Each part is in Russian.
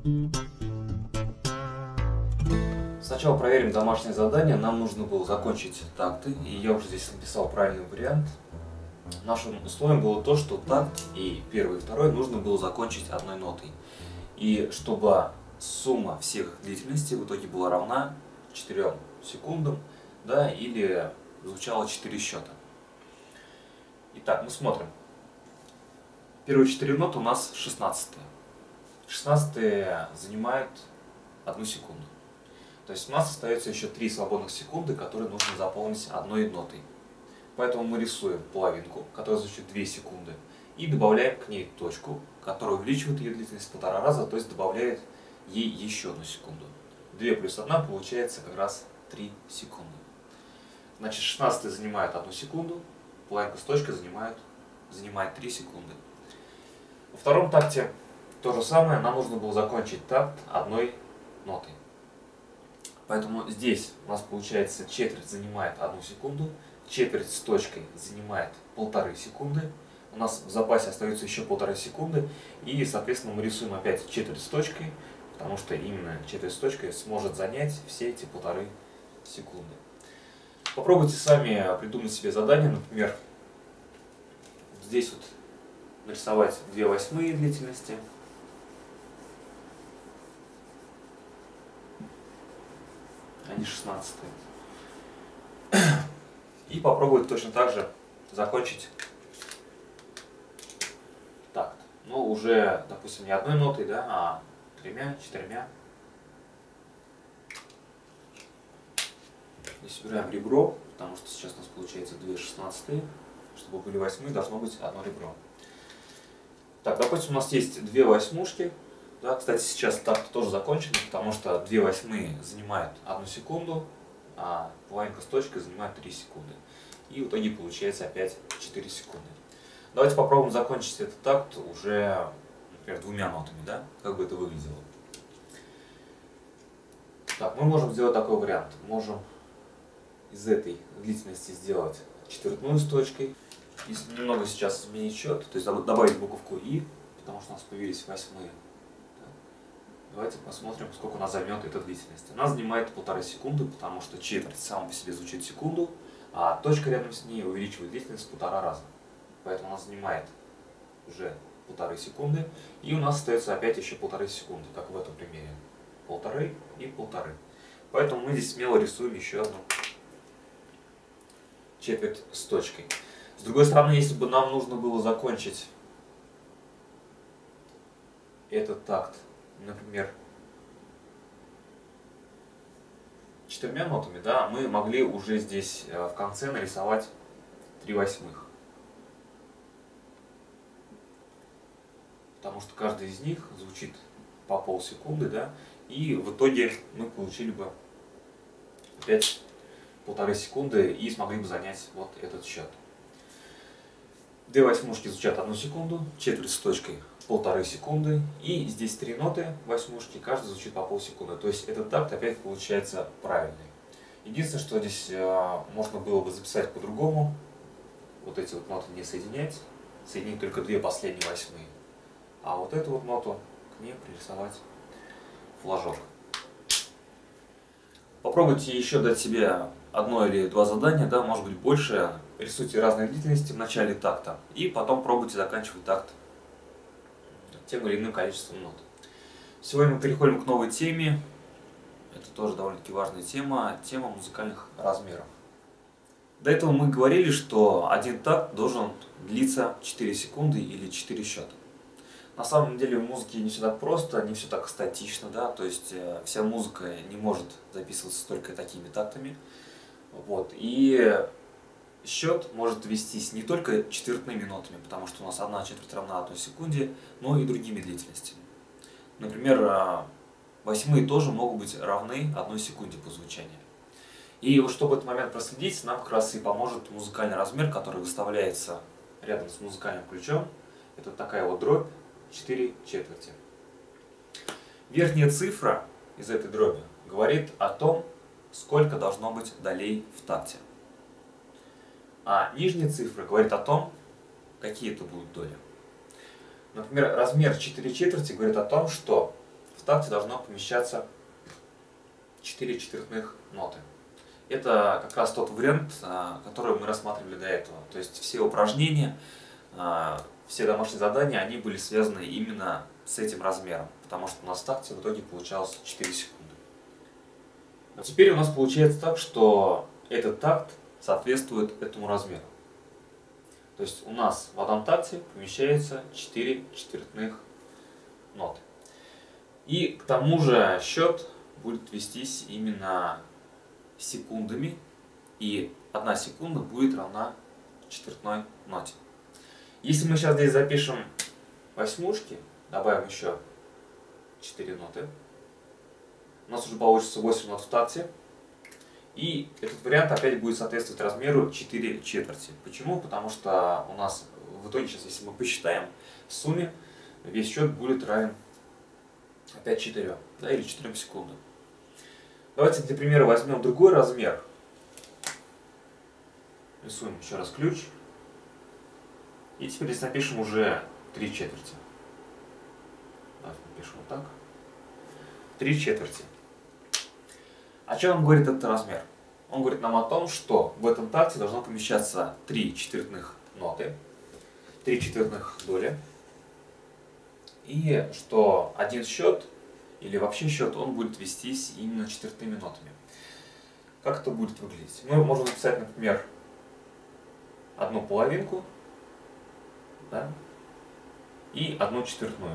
Сначала проверим домашнее задание. Нам нужно было закончить такты, и я уже здесь написал правильный вариант. Нашим условием было то, что такт и первый и второй нужно было закончить одной нотой. И чтобы сумма всех длительностей в итоге была равна 4 секундам, да, или звучало 4 счета. Итак, мы смотрим. Первые 4 ноты у нас 16-е. 16-е занимают 1 секунду. То есть у нас остается еще 3 свободных секунды, которые нужно заполнить одной нотой. Поэтому мы рисуем половинку, которая звучит 2 секунды, и добавляем к ней точку, которая увеличивает ее длительность в 1,5 раза, то есть добавляет ей еще 1 секунду. 2 плюс 1 получается как раз 3 секунды. Значит, 16 занимает 1 секунду, половинка с точкой занимает 3 секунды. Во втором такте то же самое, нам нужно было закончить такт одной нотой. Поэтому здесь у нас получается четверть занимает 1 секунду, четверть с точкой занимает 1,5 секунды. У нас в запасе остается еще 1,5 секунды, и, соответственно, мы рисуем опять четверть с точкой, потому что именно четверть с точкой сможет занять все эти 1,5 секунды. Попробуйте сами придумать себе задание, например, здесь вот нарисовать 2/8 длительности. А не 16. И попробовать точно так же закончить такт. Но уже, допустим, не одной нотой, да, а 3-4. Здесь убираем ребро, потому что сейчас у нас получается 2/16. Чтобы были 8, должно быть одно ребро. Так, допустим, у нас есть 2/8. Да, кстати, сейчас такт тоже закончен, потому что 2/8 занимает 1 секунду, а половинка с точкой занимает 3 секунды. И в итоге получается опять 4 секунды. Давайте попробуем закончить этот такт уже, например, 2 нотами, да? Как бы это выглядело. Так, мы можем сделать такой вариант. Можем из этой длительности сделать четвертную с точкой. Если немного сейчас изменить счет, то есть добавить буковку «и», потому что у нас появились 8-е. Давайте посмотрим, сколько у нас займет эта длительность. Она занимает 1,5 секунды, потому что четверть сама по себе звучит секунду, а точка рядом с ней увеличивает длительность в 1,5 раза. Поэтому она занимает уже 1,5 секунды, и у нас остается опять еще 1,5 секунды, как в этом примере. 1,5 и 1,5. Поэтому мы здесь смело рисуем еще одну четверть с точкой. С другой стороны, если бы нам нужно было закончить этот такт, например, 4 нотами, да, мы могли уже здесь в конце нарисовать 3/8. Потому что каждый из них звучит по полсекунды, да, и в итоге мы получили бы опять 1,5 секунды и смогли бы занять вот этот счет. 2/8 звучат 1 секунду, четверть с точкой 1,5 секунды, и здесь 3 ноты восьмушки, каждый звучит по полсекунды. То есть этот такт опять получается правильный. Единственное, что здесь можно было бы записать по-другому, вот эти вот ноты не соединять, соединить только 2 последние восьмые, а вот эту вот ноту к ней пририсовать флажок. Попробуйте еще дать себе 1 или 2 задания, да, может быть больше. Рисуйте разные длительности в начале такта и потом пробуйте заканчивать такт тем или иным количеством нот. Сегодня мы переходим к новой теме. Это тоже довольно-таки важная тема, тема музыкальных размеров. До этого мы говорили, что один такт должен длиться 4 секунды или 4 счета. На самом деле в музыке не все так просто, не все так статично, да, то есть вся музыка не может записываться только такими тактами. Вот. И счет может вестись не только четвертными нотами, потому что у нас 1/4 равна 1 секунде, но и другими длительностями. Например, 8-е тоже могут быть равны 1 секунде по звучанию. И вот чтобы этот момент проследить, нам как раз и поможет музыкальный размер, который выставляется рядом с музыкальным ключом. Это такая вот дробь 4 четверти. Верхняя цифра из этой дроби говорит о том, сколько должно быть долей в такте. А нижняя цифра говорит о том, какие это будут доли. Например, размер 4 четверти говорит о том, что в такте должно помещаться 4 четвертных ноты. Это как раз тот вариант, который мы рассматривали до этого. То есть все упражнения, все домашние задания, они были связаны именно с этим размером, потому что у нас в такте в итоге получалось 4 секунды. А теперь у нас получается так, что этот такт соответствует этому размеру. То есть у нас в одном такте помещается 4 четвертных ноты. И к тому же счет будет вестись именно секундами, и 1 секунда будет равна четвертной ноте. Если мы сейчас здесь запишем восьмушки, добавим еще 4 ноты, у нас уже получится 8 нот в такте. И этот вариант опять будет соответствовать размеру 4 четверти. Почему? Потому что у нас в итоге, сейчас, если мы посчитаем, в сумме весь счет будет равен опять 4, да, или 4 секундам. Давайте для примера возьмем другой размер. Рисуем еще раз ключ. И теперь здесь напишем уже 3 четверти. Давайте напишем вот так. 3 четверти. О чем нам говорит этот размер? Он говорит нам о том, что в этом такте должно помещаться 3 четвертных ноты, 3 четвертных доли. И что один счет, или вообще счет, он будет вестись именно четвертными нотами. Как это будет выглядеть? Мы можем написать, например, 1 половинку, да, и 1 четвертную.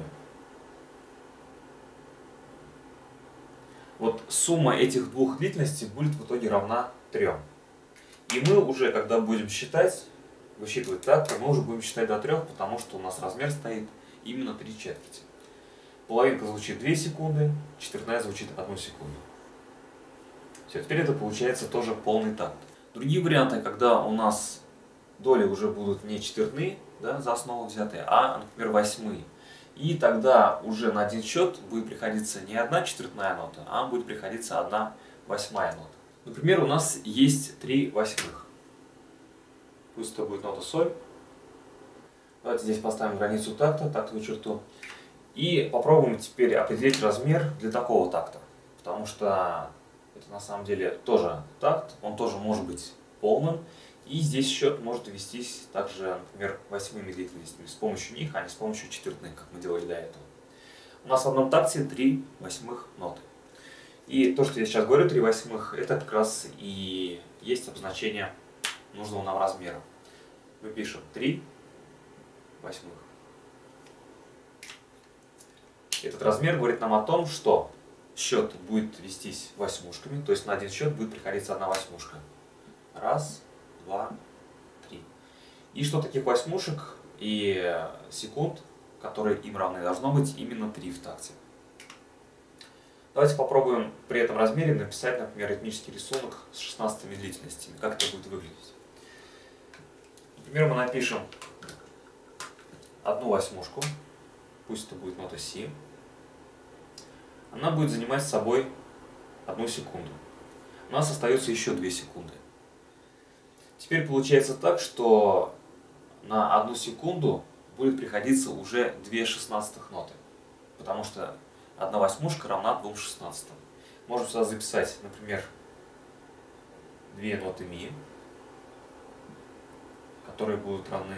Вот сумма этих двух длительностей будет в итоге равна 3. И мы уже, когда будем считать, высчитывать такт, мы уже будем считать до 3, потому что у нас размер стоит именно 3 четверти. Половинка звучит 2 секунды, четвертная звучит 1 секунду. Все, теперь это получается тоже полный такт. Другие варианты, когда у нас доли уже будут не четвертные, да, за основу взятые, а, например, восьмые. И тогда уже на один счет будет приходиться не 1 четвертная нота, а будет приходиться 1 восьмая нота. Например, у нас есть 3 восьмых. Пусть это будет нота соль. Давайте здесь поставим границу такта, тактовую черту. И попробуем теперь определить размер для такого такта. Потому что это на самом деле тоже такт, он тоже может быть полным. И здесь счет может вестись также, например, восьмыми длительностями, с помощью них, а не с помощью четвертных, как мы делали до этого. У нас в одном такте 3 восьмых ноты. И то, что я сейчас говорю, 3 восьмых, это как раз и есть обозначение нужного нам размера. Мы пишем 3 восьмых. Этот размер говорит нам о том, что счет будет вестись восьмушками, то есть на один счет будет приходиться 1 восьмушка. Раз, 2, 3. И что таких восьмушек и секунд, которые им равны, должно быть именно 3 в такте. Давайте попробуем при этом размере написать, например, ритмический рисунок с 16 длительностями. Как это будет выглядеть? Например, мы напишем 1 восьмушку, пусть это будет нота Си. Она будет занимать с собой 1 секунду. У нас остается еще 2 секунды. Теперь получается так, что на 1 секунду будет приходиться уже 2 шестнадцатых ноты. Потому что 1 восьмушка равна 2 шестнадцатым. Можем сюда записать, например, 2 ноты ми, которые будут равны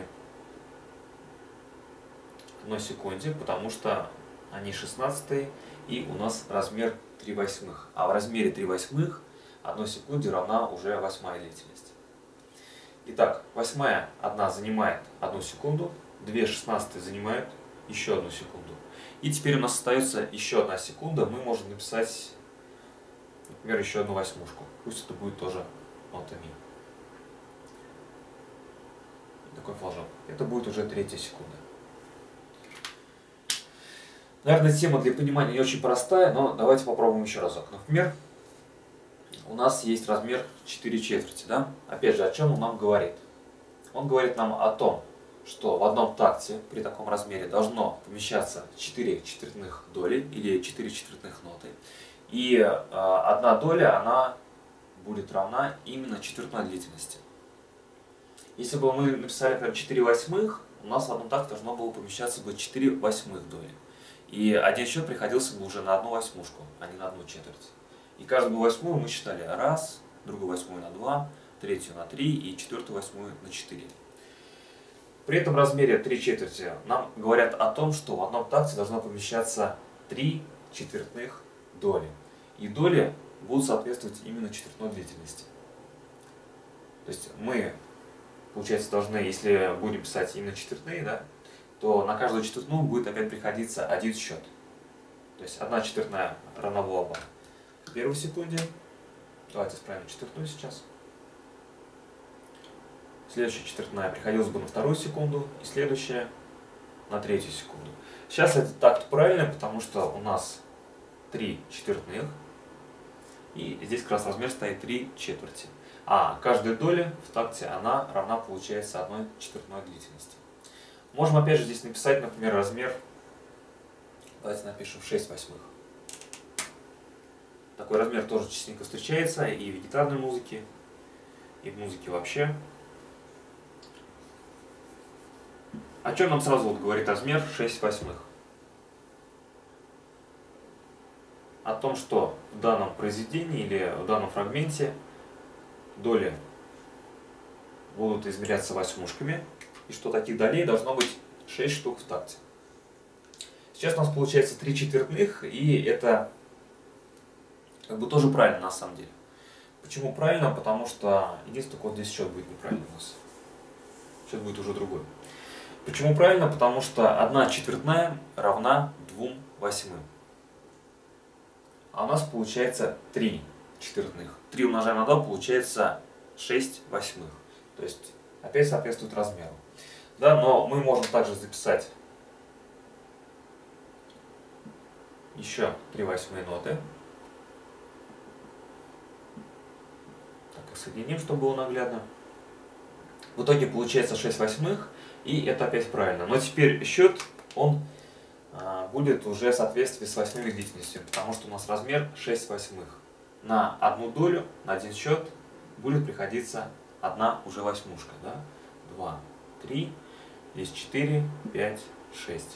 1 секунде, потому что они 16 и у нас размер 3 восьмых. А в размере 3 восьмых 1 секунде равна уже восьмая длительность. Итак, восьмая 1 занимает 1 секунду, 2 шестнадцатые занимают еще 1 секунду. И теперь у нас остается еще 1 секунда, мы можем написать, например, еще 1 восьмушку. Пусть это будет тоже нота ми. Такой флажок. Это будет уже 3-я секунда. Наверное, тема для понимания не очень простая, но давайте попробуем еще разок. Например, у нас есть размер 4 четверти. Да? Опять же, о чем он нам говорит? Он говорит нам о том, что в одном такте при таком размере должно помещаться 4 четвертных доли или 4 четвертных ноты. И 1 доля, она будет равна именно четвертной длительности. Если бы мы написали, например, 4 восьмых, у нас в одном такте должно было помещаться бы 4 восьмых доли. И один счет приходился бы уже на одну восьмушку, а не на одну четверть. И каждую восьмую мы считали раз, другую восьмую на 2, третью на 3 и четвертую восьмую на 4. При этом размере 3 четверти нам говорят о том, что в одном такте должно помещаться 3 четвертных доли. И доли будут соответствовать именно четвертной длительности. То есть мы, получается, должны, если будем писать именно четвертные, да, то на каждую четвертную будет опять приходиться один счет. То есть 1 четвертная равна была бы в первой секунде. Давайте исправим четвертную сейчас. Следующая четвертная приходилась бы на вторую секунду, и следующая на третью секунду. Сейчас этот такт правильный, потому что у нас 3 четвертных, и здесь как раз размер стоит 3 четверти. А каждая доля в такте, она равна, получается, 1 четвертной длительности. Можем опять же здесь написать, например, размер, давайте напишем 6 восьмых. Такой размер тоже частенько встречается и в гитарной музыке, и в музыке вообще. О чем нам сразу говорит размер 6 восьмых? О том, что в данном произведении или в данном фрагменте доли будут измеряться восьмушками, и что таких долей должно быть 6 штук в такте. Сейчас у нас получается 3 четвертных, и это как бы тоже правильно на самом деле. Почему правильно? Потому что единственное, вот здесь счет будет неправильный у нас. Счет будет уже другой. Почему правильно? Потому что 1 четвертная равна 2 восьмым. А у нас получается 3 четвертных. 3 умножаем на 2 получается 6 восьмых. То есть опять соответствует размеру. Да, но мы можем также записать еще 3 восьмые ноты. Так, их соединим, чтобы было наглядно. В итоге получается 6 восьмых, и это опять правильно. Но теперь счет, он будет уже в соответствии с восьмыми длительностью, потому что у нас размер 6 восьмых. На одну долю, на один счет будет приходиться одна уже восьмушка. Да? 2, 3, здесь 4, 5, 6.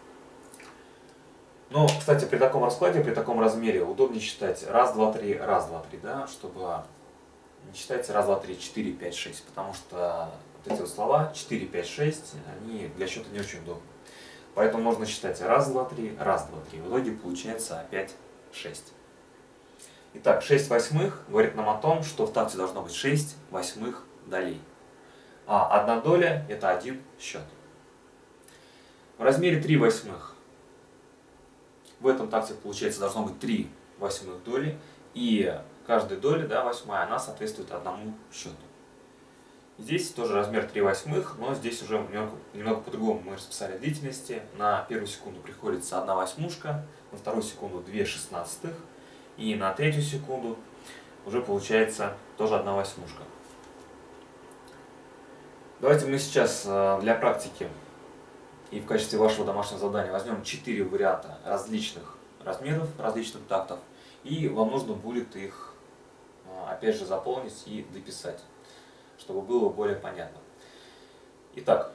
Но, кстати, при таком раскладе, при таком размере удобнее считать раз, два, три, раз, два, три, да, чтобы не считать раз, два, три, 4, 5, 6, потому что вот эти вот слова 4, 5, 6, они для счета не очень удобны. Поэтому можно считать раз, два, три, раз, два, три. В итоге получается опять 6. Итак, 6 восьмых говорит нам о том, что в такте должно быть 6 восьмых долей. А 1 доля – это один счет. В размере 3 восьмых в этом такте, получается, должно быть 3 восьмых доли. И каждая доля, да, восьмая, она соответствует одному счету. Здесь тоже размер 3 восьмых, но здесь уже немного по-другому мы расписали длительности. На первую секунду приходится 1 восьмушка, на вторую секунду 2 шестнадцатых, и на третью секунду уже получается тоже 1 восьмушка. Давайте мы сейчас для практики и в качестве вашего домашнего задания возьмем 4 варианта различных размеров, различных тактов, и вам нужно будет их опять же заполнить и дописать, чтобы было более понятно. Итак,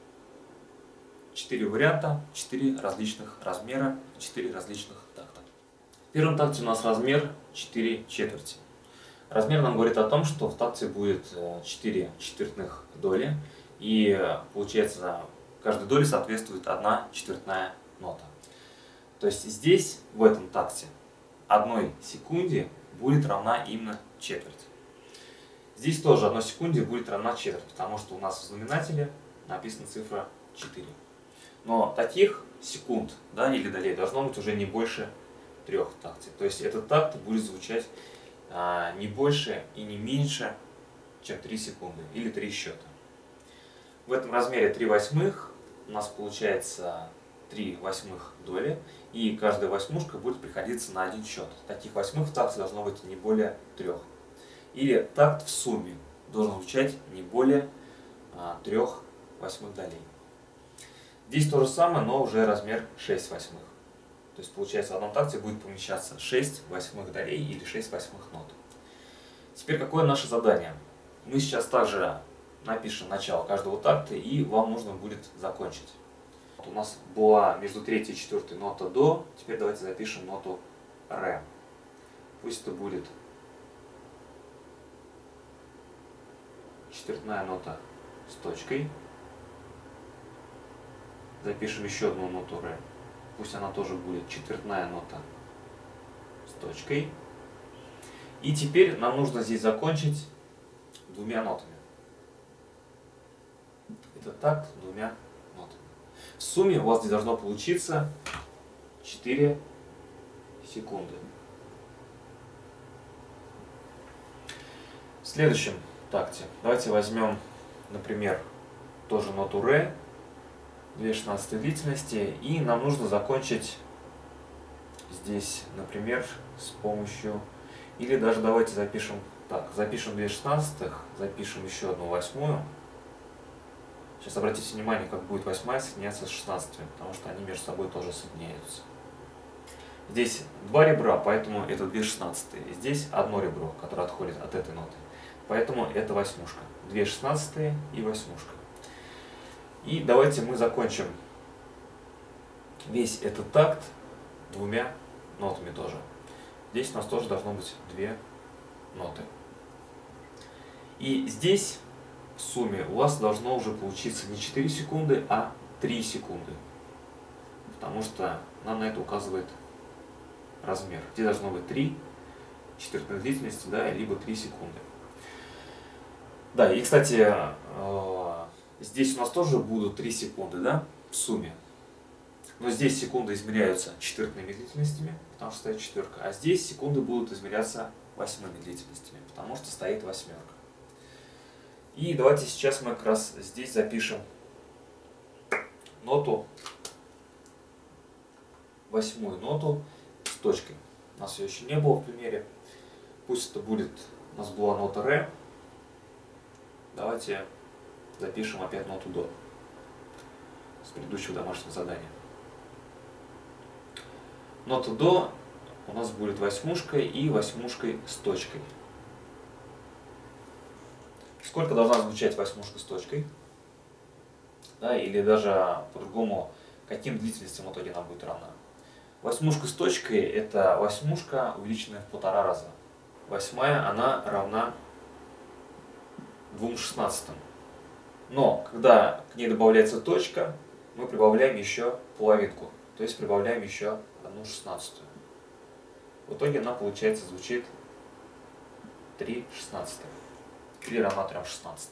4 варианта, 4 различных размера, 4 различных такта. В первом такте у нас размер 4 четверти. Размер нам говорит о том, что в такте будет 4 четвертных доли, и получается, каждой доле соответствует 1 четвертная нота. То есть здесь, в этом такте, 1 секунде будет равна именно четверть. Здесь тоже 1 секунде будет равна четверть, потому что у нас в знаменателе написана цифра 4. Но таких секунд, да, или долей должно быть уже не больше 3 в такте. То есть этот такт будет звучать не больше и не меньше, чем 3 секунды или 3 счета. В этом размере 3 восьмых у нас получается 3 восьмых доли, и каждая восьмушка будет приходиться на один счет. Таких восьмых в такте должно быть не более 3. Или такт в сумме должен звучать не более 3 восьмых долей. Здесь то же самое, но уже размер 6 восьмых. То есть получается в одном такте будет помещаться 6 восьмых долей или 6 восьмых нот. Теперь какое наше задание? Мы сейчас также напишем начало каждого такта, и вам нужно будет закончить. У нас была между третьей и четвертой нота до, теперь давайте запишем ноту ре. Пусть это будет четвертная нота с точкой. Запишем еще одну ноту ре. Пусть она тоже будет четвертная нота с точкой. И теперь нам нужно здесь закончить двумя нотами. Это такт двумя нотами. В сумме у вас здесь должно получиться 4 секунды. В следующем такте давайте возьмем, например, тоже ноту ре, 2/16 длительности, и нам нужно закончить здесь, например, с помощью, или даже давайте запишем так, запишем 2/16, запишем еще одну восьмую. Сейчас обратите внимание, как будет восьмая соединяться с 16, потому что они между собой тоже соединяются. Здесь два ребра, поэтому это 2/16. Здесь одно ребро, которое отходит от этой ноты. Поэтому это восьмушка. 2/16 и восьмушка. И давайте мы закончим весь этот такт двумя нотами тоже. Здесь у нас тоже должно быть две ноты. И здесь в сумме у вас должно уже получиться не 4 секунды, а 3 секунды. Потому что нам на это указывает размер. Здесь должно быть 3 четвертной длительности, да, либо 3 секунды. Да, и кстати, здесь у нас тоже будут 3 секунды, да, в сумме. Но здесь секунды измеряются четвертными длительностями, потому что стоит четверка. А здесь секунды будут измеряться восьмыми длительностями, потому что стоит восьмерка. И давайте сейчас мы как раз здесь запишем ноту, восьмую ноту с точкой. У нас ее еще не было в примере. Пусть это будет, у нас была нота ре. Давайте запишем опять ноту до с предыдущего домашнего задания. Нота до у нас будет восьмушкой и восьмушкой с точкой. Сколько должна звучать восьмушка с точкой? Да, или даже по-другому, каким длительностям в итоге она будет равна? Восьмушка с точкой — это восьмушка, увеличенная в 1,5 раза. Восьмая, она равна 2/16. Но когда к ней добавляется точка, мы прибавляем еще половинку. То есть прибавляем еще 1/16. В итоге она, получается, звучит 3/16. Или равна 3/16.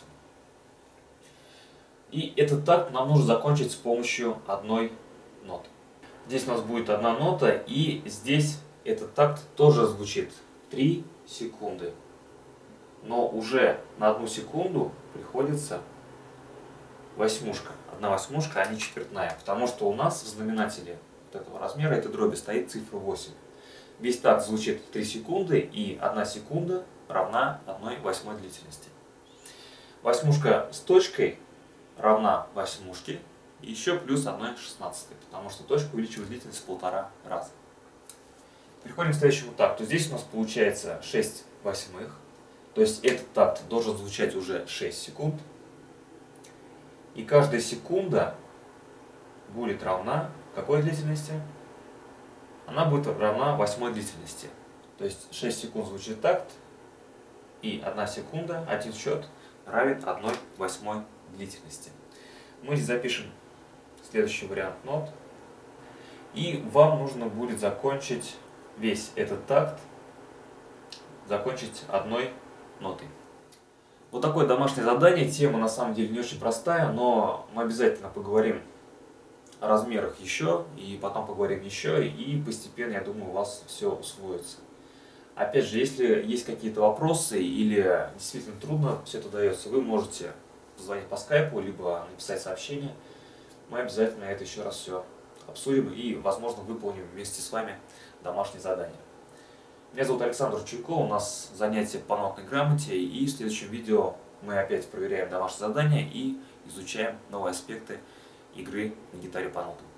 И этот такт нам нужно закончить с помощью одной ноты. Здесь у нас будет одна нота, и здесь этот такт тоже звучит 3 секунды. Но уже на 1 секунду приходится восьмушка. 1/8, а не четвертная. Потому что у нас в знаменателе вот этого размера, этой дроби, стоит цифра 8. Весь такт звучит 3 секунды, и 1 секунда равна 1/8 длительности. Восьмушка с точкой равна восьмушке, и еще плюс 1/16, потому что точка увеличивает длительность в 1,5 раза. Переходим к следующему такту. Здесь у нас получается 6/8. То есть этот такт должен звучать уже 6 секунд. И каждая секунда будет равна какой длительности? Она будет равна 8 длительности. То есть 6 секунд звучит такт, и 1 секунда, один счет, равен 1/8 длительности. Мы здесь запишем следующий вариант нот. И вам нужно будет закончить весь этот такт, закончить одной нотой. Вот такое домашнее задание. Тема на самом деле не очень простая, но мы обязательно поговорим о размерах еще, и потом поговорим еще, и постепенно, я думаю, у вас все усвоится. Опять же, если есть какие-то вопросы или действительно трудно все это дается, вы можете позвонить по скайпу, либо написать сообщение. Мы обязательно это еще раз все обсудим и, возможно, выполним вместе с вами домашнее задание. Меня зовут Александр Чуйков, у нас занятие по нотной грамоте, и в следующем видео мы опять проверяем домашнее задание и изучаем новые аспекты игры на гитаре по нотам.